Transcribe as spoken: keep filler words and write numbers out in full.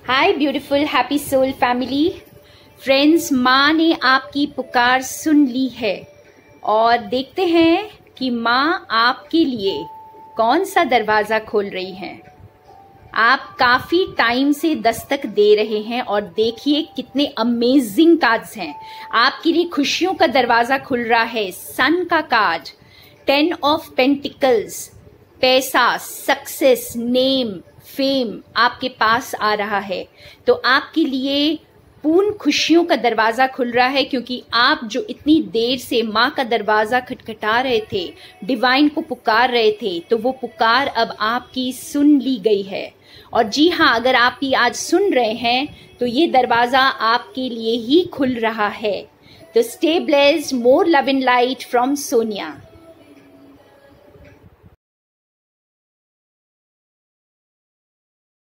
हाय beautiful happy soul family friends, माँ ने आपकी पुकार सुन ली है और देखते हैं कि माँ आपके लिए कौन सा दरवाजा खोल रही है। आप काफी टाइम से दस्तक दे रहे हैं और देखिए कितने अमेजिंग कार्ड्स हैं। आपके लिए खुशियों का दरवाजा खुल रहा है। सन का कार्ड, टेन ऑफ पेंटिकल्स, पैसा, सक्सेस, नेम, फेम आपके पास आ रहा है। तो आपके लिए पूर्ण खुशियों का दरवाजा खुल रहा है, क्योंकि आप जो इतनी देर से माँ का दरवाजा खटखटा रहे थे, डिवाइन को पुकार रहे थे, तो वो पुकार अब आपकी सुन ली गई है। और जी हाँ, अगर आप भी आज सुन रहे हैं तो ये दरवाजा आपके लिए ही खुल रहा है। तो stay blessed, more love and light from Sonia.